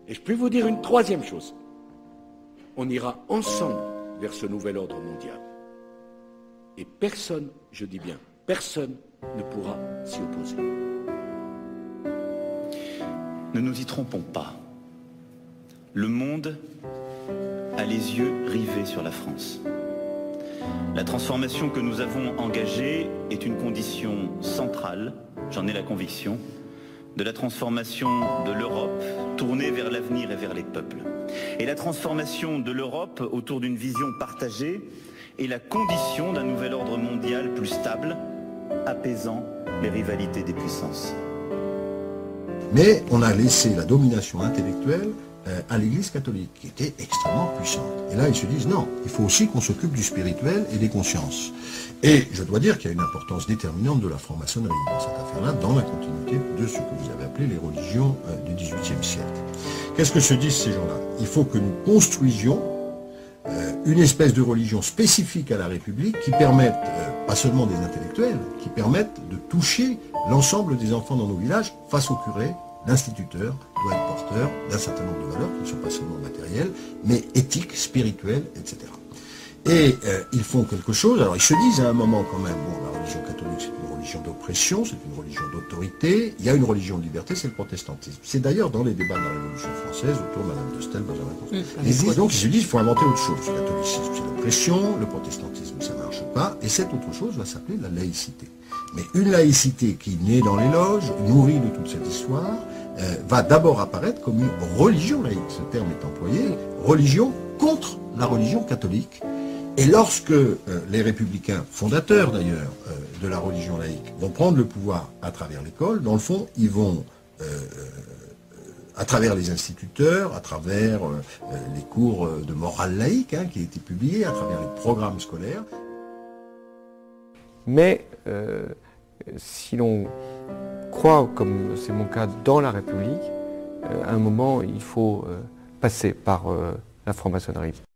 Et je peux vous dire une troisième chose. On ira ensemble vers ce nouvel ordre mondial. Et personne, je dis bien, personne ne pourra s'y opposer. Ne nous y trompons pas. Le monde a les yeux rivés sur la France. La transformation que nous avons engagée est une condition centrale, j'en ai la conviction, de la transformation de l'Europe tournée vers l'avenir et vers les peuples. Et la transformation de l'Europe autour d'une vision partagée est la condition d'un nouvel ordre mondial plus stable, apaisant les rivalités des puissances. Mais on a laissé la domination intellectuelle à l'Église catholique, qui était extrêmement puissante. Et là, ils se disent, non, il faut aussi qu'on s'occupe du spirituel et des consciences. Et je dois dire qu'il y a une importance déterminante de la franc-maçonnerie dans cette affaire-là, dans la continuité de ce que vous avez appelé les religions du XVIIIe siècle. Qu'est-ce que se disent ces gens-là? Il faut que nous construisions une espèce de religion spécifique à la République qui permette, pas seulement des intellectuels, qui permette de toucher l'ensemble des enfants dans nos villages face au curé. L'instituteur doit être porteur d'un certain nombre de valeurs qui ne sont pas seulement matérielles, mais éthiques, spirituelles, etc. Et ils font quelque chose, alors ils se disent à un moment quand même, bon, la religion catholique c'est une religion d'oppression, c'est une religion d'autorité, il y a une religion de liberté, c'est le protestantisme. C'est d'ailleurs dans les débats de la Révolution française, autour de Madame de Staël, Benjamin Constant. Et donc ils se disent, il faut inventer autre chose. Le catholicisme c'est l'oppression, le protestantisme ça ne marche pas, et cette autre chose va s'appeler la laïcité. Mais une laïcité qui naît dans les loges, nourrie de toute cette histoire, va d'abord apparaître comme une religion laïque, ce terme est employé, religion contre la religion catholique. Et lorsque les républicains, fondateurs d'ailleurs de la religion laïque, vont prendre le pouvoir à travers l'école, dans le fond, ils vont, à travers les instituteurs, à travers les cours de morale laïque qui ont été publiés, à travers les programmes scolaires. Mais si l'on croit, comme c'est mon cas, dans la République, à un moment, il faut passer par la franc-maçonnerie.